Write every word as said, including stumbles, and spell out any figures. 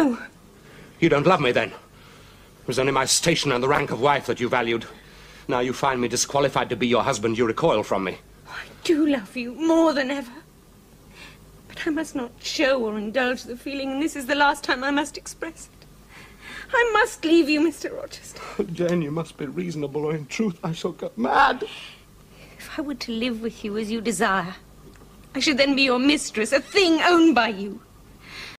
No. You don't love me, then? It was only my station and the rank of wife that you valued. Now you find me disqualified to be your husband, you recoil from me. I do love you more than ever. But I must not show or indulge the feeling, and this is the last time I must express it. I must leave you, Mister Rochester. Jane, you must be reasonable, or in truth I shall go mad. If I were to live with you as you desire, I should then be your mistress, a thing owned by you.